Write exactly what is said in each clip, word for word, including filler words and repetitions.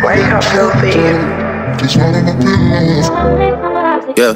Wake up filthy. Yeah.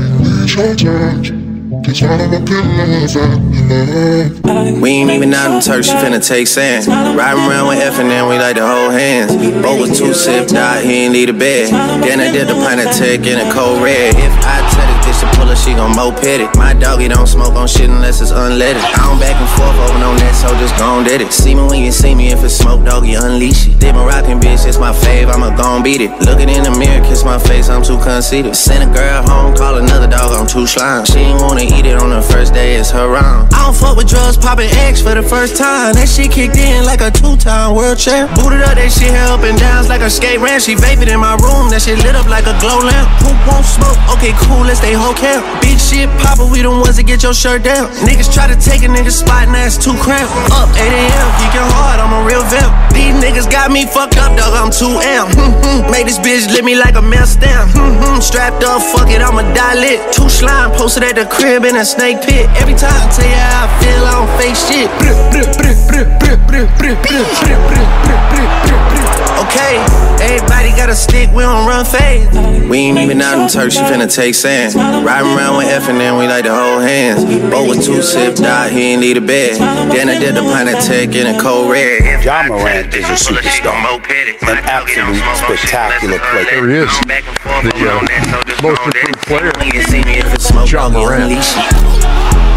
We ain't even out in Turks, she finna take sand. Riding around with F and then we like to hold hands. Bo was too sipped out, he ain't need a bed. Then I did the pint of tech in a cold red. If I tell this bitch to pull her, she gon' moped it. My doggy don't smoke on shit unless it's unleaded. I don't back and forth over no net, so just gon' did it. See me when you see me, if it's smoke, doggy, unleash it. Did my rockin' bitch, it's my fave, I'ma gon' beat it. Looking in the mirror, kiss my face, I'm too conceited. Send a girl home, call another dog, I'm too slime. She ain't wanna eat it on the first day, it's her round. I don't fuck with drugs, poppin' X for the first time. That shit kicked in like a two-time world champ. Booted up, that shit hair up and downs like a skate ramp. She vapid in my room, that shit lit up like a glow lamp. Who won't smoke? Okay, cool, let's stay whole camp. Big shit popper, we the ones that get your shirt down. Niggas try to take a nigga spot and that's too cramped. Up eight A M, geeking hard, I'm a real vamp. These niggas got me fucked up, dog, I'm too amp. Make this bitch lit me like a mail stamp. Strapped up, fuck it, I'ma die lit. Two slime posted at the crib in a snake pit. Every time I tell you how I feel, I don't fake shit. Okay, everybody got a stick, we don't run fade. We ain't even out in Turks, she finna take sand. Riding around with F and then we like to hold hands. Bo was too sipped out, he ain't need a bed. Then I did the pint of tech in a cold red. Ja Morant is a superstar, an absolute spectacular player. There he is, the uh, most improved player, Ja Morant.